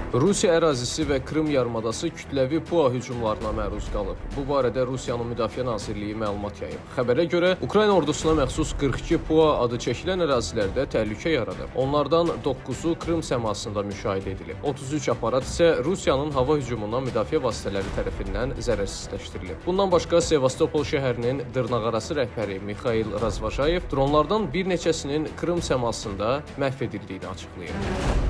Rusiya ərazisi və Krım yarımadası kütləvi PUA hücumlarına məruz qalıb. Bu barədə Rusiyanın Müdafiə Nazirliyi məlumat yayıb. Xəbərə görə, Ukrayna ordusuna məxsus 42 PUA adı çəkilən ərazilərdə təhlükə yaradıb. Onlardan 9-u Krım səmasında müşahidə edilib. 33 aparat isə Rusiyanın hava hücumundan müdafiə vasitələri tərəfindən zərərsizləşdirilib. Bundan başqa Sevastopol şəhərinin dırnaqarası rəhbəri Mikhail Razvajayev dronlardan bir neçəsinin Krım səmasında məhv edildiyini açıqlayıb.